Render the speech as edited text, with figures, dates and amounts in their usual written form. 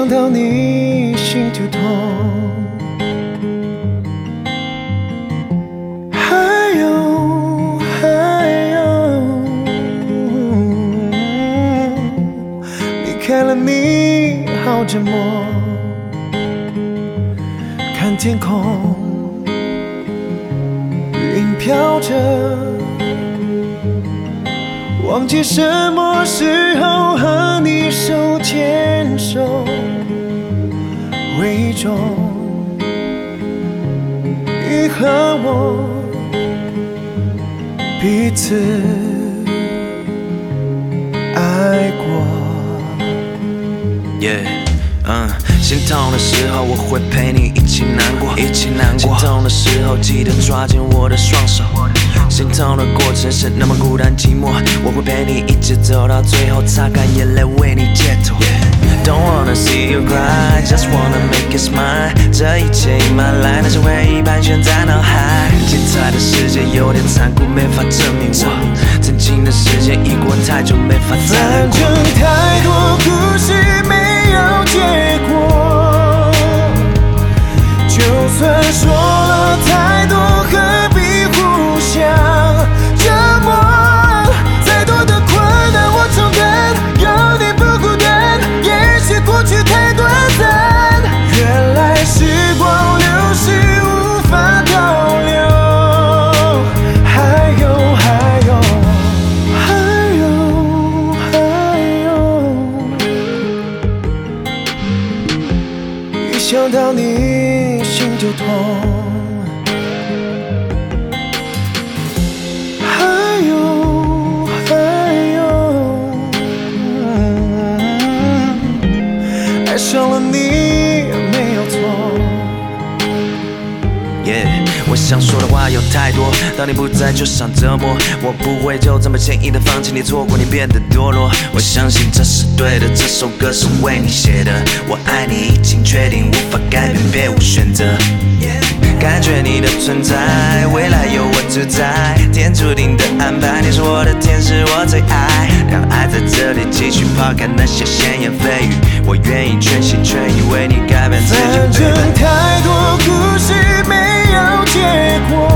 想到你心就痛。还有，离开了你好折磨。看天空，云飘着，忘记什么时候和你手牵手，回忆中你和我彼此爱过。 心痛的时候我会陪你一起难过，心痛的时候记得抓紧我的双手，心痛的过程是那么孤单寂寞，我会陪你一直走到最后，擦干眼泪为你解脱。Don't wanna see you cry, just wanna make you smile。这一切隐瞒来，那些回忆盘旋在脑海。精彩的世界有点残酷，没法证明我曾经的时间已过太久，没法再来过。 反正太多故事没有结果，就算说了太多，何必互相折磨？再多的困难我承担，有你不孤单。也许过去太短暂，原来时光流逝无法倒流。一想到你心就痛。爱上了你没有错。 我想说的话有太多，当你不在就想折磨，我不会就这么轻易的放弃你，错过你变得堕落。我相信这是对的，这首歌是为你写的，我爱你已经确定，无法改变，别无选择。感觉你的存在，未来有我主宰，天注定的安排，你是我的天使，我最爱。让爱在这里继续抛开那些闲言蜚语，我愿意全心全意为你改变自己。 反正太多故事没有结果，